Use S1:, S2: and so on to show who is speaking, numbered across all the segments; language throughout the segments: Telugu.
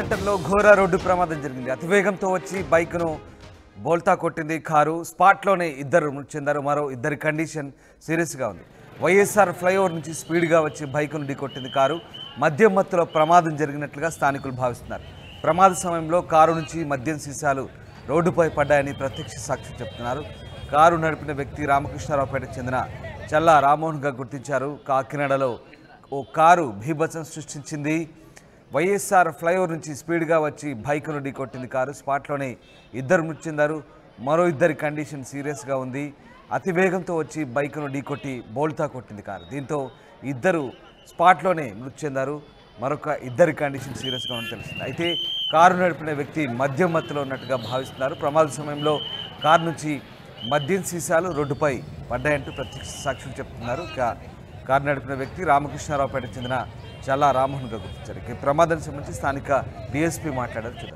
S1: సెంటర్లో ఘోర రోడ్డు ప్రమాదం జరిగింది. అతివేగంతో వచ్చి బైక్ను బోల్తా కొట్టింది కారు. స్పాట్లోనే ఇద్దరు మృతి చెందారు. మరో ఇద్దరి కండిషన్ సీరియస్గా ఉంది. వైఎస్ఆర్ ఫ్లైఓవర్ నుంచి స్పీడ్గా వచ్చి బైక్ను ఢీకొట్టింది కారు. మద్యం మత్తులో ప్రమాదం జరిగినట్లుగా స్థానికులు భావిస్తున్నారు. ప్రమాద సమయంలో కారు నుంచి మద్యం సీసాలు రోడ్డుపై పడ్డాయని ప్రత్యక్ష సాక్షులు చెప్తున్నారు. కారు నడిపిన వ్యక్తి రామకృష్ణారావుపేటకు చెందిన చల్లా రామ్మోహన్గా గుర్తించారు. కాకినాడలో ఓ కారు బీభత్సం సృష్టించింది. వైఎస్ఆర్ ఫ్లైఓవర్ నుంచి స్పీడ్గా వచ్చి బైక్ను ఢీకొట్టింది కారు. స్పాట్లోనే ఇద్దరు మృతి చెందారు. మరో ఇద్దరి కండిషన్ సీరియస్గా ఉంది. అతివేగంతో వచ్చి బైక్ను ఢీకొట్టి బోల్తా కొట్టింది కారు. దీంతో ఇద్దరు స్పాట్లోనే మృతి చెందారు. మరొక ఇద్దరి కండిషన్ సీరియస్గా ఉందని తెలిసింది. అయితే కారు నడిపిన వ్యక్తి మద్యం మత్తులో ఉన్నట్టుగా భావిస్తున్నారు. ప్రమాద సమయంలో కారు నుంచి మద్యం సీసాలు రోడ్డుపై పడ్డాయంటూ ప్రత్యక్ష సాక్షులు చెప్తున్నారు. కారు నడిపిన వ్యక్తి రామకృష్ణారావుపేటకు చెందిన చల్లా రామ్మోహన్గా గుర్తించారు. ఈ ప్రమాదానికి సంబంధించి స్థానిక డిఎస్పీ మాట్లాడారు. చూద్దాం.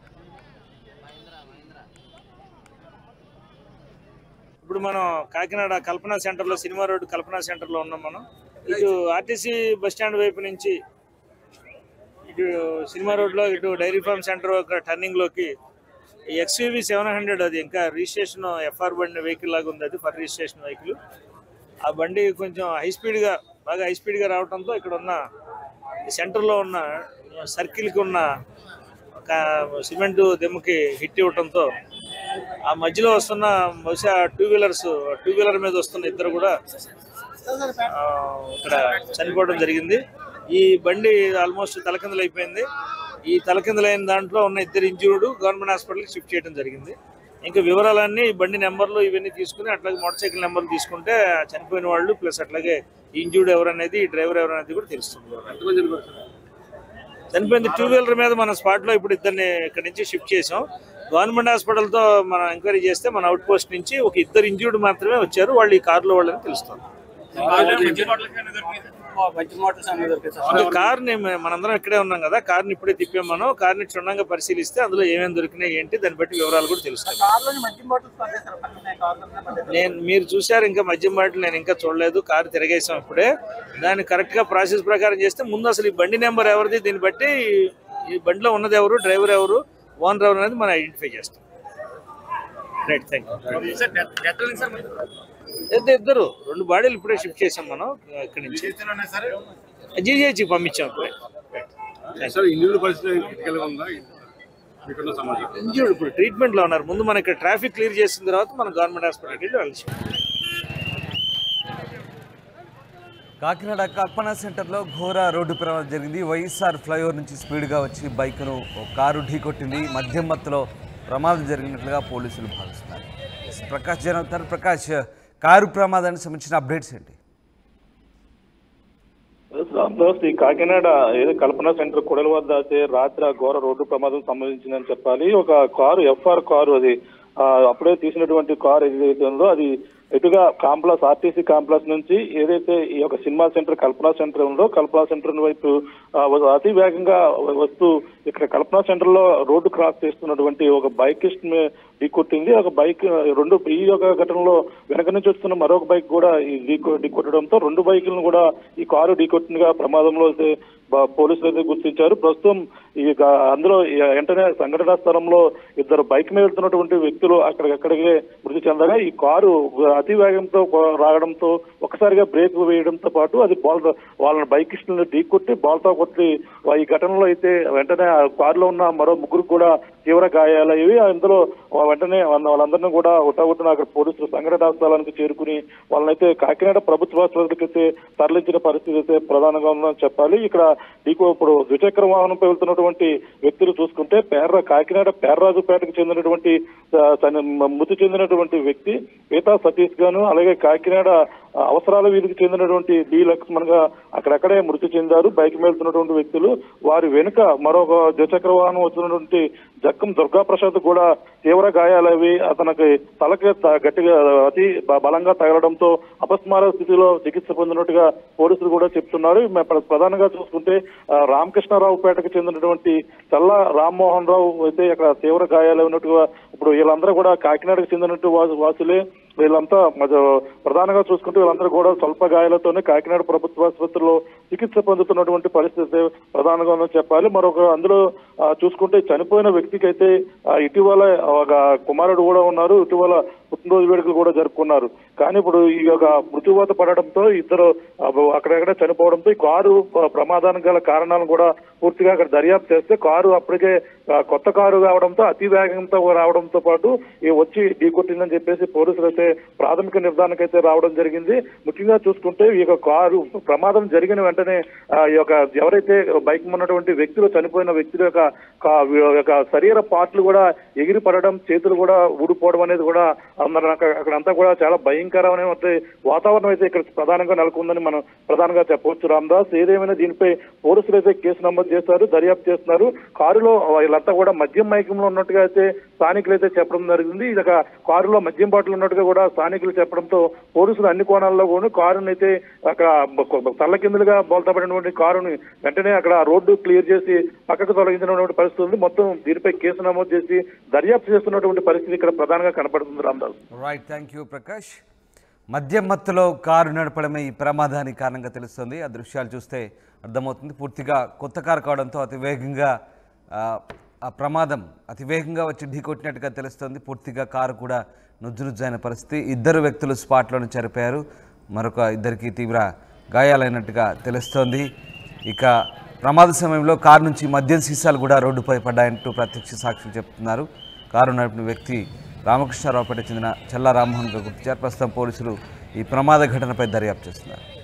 S2: ఇప్పుడు మనం కాకినాడ కల్పనా సెంటర్లో, సినిమా రోడ్డు కల్పనా సెంటర్లో ఉన్నాం. మనం ఇటు ఆర్టీసీ బస్ స్టాండ్ వైపు నుంచి ఇటు సినిమా రోడ్లో ఇటు డైరీ ఫార్మ్ సెంటర్ టర్నింగ్లోకి XUV 700, అది ఇంకా రిజిస్ట్రేషన్ FR బండి వెహికల్ లాగా ఉంది. అది ఫర్ రిజిస్ట్రేషన్ వెహికల్. ఆ బండి కొంచెం బాగా హై స్పీడ్గా రావడంతో ఇక్కడ ఉన్న సెంటర్లో ఉన్న సర్కిల్కి ఉన్న సిమెంట్ దెమ్మకి హిట్ ఇవ్వడంతో ఆ మధ్యలో వస్తున్న బహుశా టూ వీలర్ మీద వస్తున్న ఇద్దరు కూడా ఇక్కడ చనిపోవడం జరిగింది. ఈ బండి ఆల్మోస్ట్ తలకిందులు అయిపోయింది. ఈ తలకిందులైన దాంట్లో ఉన్న ఇద్దరు ఇంజూర్డ్ గవర్నమెంట్ హాస్పిటల్కి షిఫ్ట్ చేయడం జరిగింది. ఇంకా వివరాలన్నీ బండి నెంబర్లు ఇవన్నీ తీసుకుని అట్లాగే మోటార్ సైకిల్ నెంబర్లు తీసుకుంటే చనిపోయిన వాళ్ళు ప్లస్ అట్లాగే ఇంజూర్డ్ ఎవరనేది, డ్రైవర్ ఎవరనేది కూడా తెలుస్తుంది. చనిపోయింది టూ వీలర్ మీద మన స్పాట్లో ఇప్పుడు ఇద్దరిని ఇక్కడ నుంచి షిఫ్ట్ చేసాం. గవర్నమెంట్ హాస్పిటల్తో మనం ఎంక్వైరీ చేస్తే మన అవుట్ పోస్ట్ నుంచి ఒక ఇద్దరు ఇంజూర్డ్ మాత్రమే వచ్చారు. వాళ్ళు ఈ కార్లో వాళ్ళని తెలుస్తుంది. కార్ని మనందరం ఇక్కడే ఉన్నాం కదా, కార్ని ఇప్పుడే తిప్పాం. మనం కార్ని క్షుణ్ణంగా పరిశీలిస్తే అందులో ఏమేమి దొరికినాయి ఏంటి దాన్ని బట్టి వివరాలు కూడా తెలుస్తాయి. మీరు చూశారు, ఇంకా మద్యం బాటిల్ నేను ఇంకా చూడలేదు. కారు తిరగేసాం ఇప్పుడే. దాన్ని కరెక్ట్గా ప్రాసెస్ ప్రకారం చేస్తే ముందు అసలు ఈ బండి నెంబర్ ఎవరిది, దీన్ని బట్టి ఈ బండిలో ఉన్నది ఎవరు, డ్రైవర్ ఎవరు, ఓనర్ ఎవరు అనేది మనం ఐడెంటిఫై చేస్తాం. Right, thank you. ఇద్దరు 2 బాడీలు ఇప్పుడే షిఫ్ట్ చేసాం మనం ఇక్కడి నుంచి. జీజీహెచ్కి పంపించాం ఇప్పుడే. ఇంజూర్డ్ ఇప్పుడు ట్రీట్మెంట్లో ఉన్నారు. ముందు మన ఇక్కడ ట్రాఫిక్ క్లియర్ చేసిన తర్వాత మనం గవర్నమెంట్ హాస్పిటల్కి వెళ్ళి
S1: కాకినాడ కల్పనా సెంటర్లో ఘోర రోడ్డు ప్రమాదం జరిగింది. వైఎస్ఆర్ ఫ్లైఓవర్ నుంచి స్పీడ్గా వచ్చి బైక్ను కారు ఢీకొట్టింది. మద్యం మత్తులో ప్రమాదం జరిగినట్లుగా పోలీసులు భావిస్తున్నారు. ప్రకాష్ జనవుతారు. ప్రకాష్, కారు ప్రమాదానికి సంబంధించిన అప్డేట్స్ ఏంటి?
S3: ఈ కాకినాడ ఏదో కల్పనా సెంటర్ కొడల వద్ద అయితే రాత్రి ఘోర రోడ్డు ప్రమాదం సంభవించిందని చెప్పాలి. ఒక కారు FR కారు, అది అప్పుడే తీసినటువంటి కారు ఏదైతే ఉందో అది ఎటుగా కాంప్లెక్స్, ఆర్టీసీ కాంప్లెక్స్ నుంచి ఏదైతే ఈ యొక్క సినిమా సెంటర్ కల్పనా సెంటర్ ఉందో కల్పనా సెంటర్ వైపు అతి వేగంగా వస్తూ ఇక్కడ కల్పనా సెంటర్ లో రోడ్డు క్రాస్ చేస్తున్నటువంటి ఒక బైకిస్ట్ ఢీకొట్టింది. ఒక బైక్ ఈ యొక్క ఘటనలో వెనక నుంచి వస్తున్న మరొక బైక్ కూడా ఈ ఢీకొట్టడంతో 2 బైకులను కూడా ఈ కారు ఢీకొట్టినగా ప్రమాదంలో పోలీసులు అయితే గుర్తించారు. ప్రస్తుతం అందులో వెంటనే సంఘటనా స్థలంలో ఇద్దరు బైక్ మీద వెళ్తున్నటువంటి వ్యక్తులు అక్కడికక్కడికే మృతి చెందగా ఈ కారు అతి వేగంతో రావడంతో ఒక్కసారిగా బ్రేక్ వేయడంతో పాటు అది వాళ్ళని బైకిస్టులను ఢీకొట్టి బాల్తో కొట్టి ఈ ఘటనలో అయితే వెంటనే ఆ కారులో ఉన్న మరో 3 కూడా తీవ్ర గాయాలయ్యి. అందులో వెంటనే వాళ్ళందరినీ కూడా హుటాహుటిన అక్కడ పోలీసులు సంఘటనా స్థలానికి చేరుకుని వాళ్ళనైతే కాకినాడ ప్రభుత్వ ఆసుపత్రికి అయితే తరలించిన పరిస్థితి అయితే ప్రధానంగా ఉందని చెప్పాలి. ఇక్కడ ఇప్పుడు ద్విచక్ర వాహనంపై వెళ్తున్నటువంటి వ్యక్తులు చూసుకుంటే కాకినాడ పేర్రాజుపేటకు చెందినటువంటి మృతి చెందినటువంటి వ్యక్తి పీతా సతీష్ గాను, అలాగే కాకినాడ అవసరాల వీధికి చెందినటువంటి డి లక్ష్మణ్ గా అక్కడక్కడే మృతి చెందారు. బైక్ మీద వెళ్తున్నటువంటి వ్యక్తులు. వారి వెనుక మరొక ద్విచక్ర వాహనం వచ్చినటువంటి జక్కం దుర్గాప్రసాద్ కూడా తీవ్ర గాయాలవి, అతనికి తలకి గట్టిగా అతి బలంగా తగలడంతో అపస్మార స్థితిలో చికిత్స పొందినట్టుగా పోలీసులు కూడా చెప్తున్నారు. ప్రధానంగా చూసుకుంటే రామకృష్ణారావుపేటకు చెందినటువంటి చల్లా రామ్మోహన్ రావు అయితే అక్కడ తీవ్ర గాయాలైనట్టుగా ఇప్పుడు వీళ్ళందరూ కూడా కాకినాడకు చెందినట్టు వాసులే. వీళ్ళంతా ప్రధానంగా చూసుకుంటే వీళ్ళందరూ కూడా స్వల్ప గాయాలతోనే కాకినాడ ప్రభుత్వ ఆసుపత్రిలో చికిత్స పొందుతున్నటువంటి పరిస్థితి ప్రధానంగా ఉందని చెప్పాలి. మరొక అందులో చూసుకుంటే చనిపోయిన వ్యక్తికి అయితే ఇటీవల ఒక కుమారుడు కూడా ఉన్నారు, ఇటీవల పుట్టినరోజు వేడుకలు కూడా జరుపుకున్నారు. కానీ ఇప్పుడు ఈ యొక్క మృత్యువాత పడడంతో ఇద్దరు అక్కడెక్కడ చనిపోవడంతో ఈ కారు ప్రమాదానికి గల కారణాలను కూడా పూర్తిగా అక్కడ దర్యాప్తు చేస్తే కారు అప్పటికే కొత్త కారు కావడంతో అతి వేగంతో రావడంతో పాటు వచ్చి ఢీకొట్టిందని చెప్పేసి పోలీసులు అయితే ప్రాథమిక నిర్ధారణకు అయితే రావడం జరిగింది. ముఖ్యంగా చూసుకుంటే ఈ యొక్క కారు ప్రమాదం జరిగిన వెంటనే ఈ యొక్క ఎవరైతే బైక్ ఉన్నటువంటి వ్యక్తులు చనిపోయిన వ్యక్తుల యొక్క శరీర పార్ట్లు కూడా ఎగిరి పడడం, చేతులు కూడా ఊడిపోవడం అనేది కూడా అక్కడంతా కూడా చాలా భయంకరమైన వాతావరణం అయితే ఇక్కడ ప్రధానంగా నెలకొందని మనం ప్రధానంగా చెప్పవచ్చు. రామదాస్, ఏదేమైనా దీనిపై పోలీసులు అయితే కేసు నమోదు చేస్తారు, దర్యాప్తు చేస్తున్నారు. కారులో వీళ్ళంతా కూడా మద్యం మైకంలో ఉన్నట్టుగా అయితే స్థానికులు అయితే చెప్పడం జరిగింది. ఇది కారులో మద్యం బాటలు ఉన్నట్టుగా కూడా స్థానికులు చెప్పడంతో పోలీసులు అన్ని కోణాల్లో కూడా కారుని అయితే అక్కడ తల్ల కిందులుగా బోల్తాపడినటువంటి కారుని వెంటనే అక్కడ రోడ్డు క్లియర్ చేసి పక్కకు తొలగించినటువంటి పరిస్థితి ఉంది. మొత్తం దీనిపై కేసు నమోదు చేసి దర్యాప్తు చేస్తున్నటువంటి పరిస్థితి ఇక్కడ ప్రధానంగా కనపడుతుంది. Ramadas,
S1: right, thank you Prakash. మద్యం మత్తులో కారు నడపడమే ఈ ప్రమాదానికి కారణంగా తెలుస్తుంది. ఆ దృశ్యాలు చూస్తే అర్థమవుతుంది. పూర్తిగా కొత్త కారు కావడంతో అతి వేగంగా ఆ ప్రమాదం అతి వేగంగా వచ్చి ఢీకొట్టినట్టుగా తెలుస్తుంది. పూర్తిగా కారు కూడా నుజ్జునుజ్జైన పరిస్థితి. ఇద్దరు వ్యక్తులు స్పాట్లోనే చనిపోయారు, మరొక ఇద్దరికి తీవ్ర గాయాలైనట్టుగా తెలుస్తోంది. ఇక ప్రమాద సమయంలో కారు నుంచి మద్యం సీసాలు కూడా రోడ్డుపై పడ్డాయంటూ ప్రత్యక్ష సాక్షులు చెప్తున్నారు. కారు నడిపిన వ్యక్తి రామకృష్ణారావుపేట చెందిన చల్లా రామ్మోహన్గా గుర్తించారు. ప్రస్తుతం పోలీసులు ఈ ప్రమాద ఘటనపై దర్యాప్తు చేస్తున్నారు.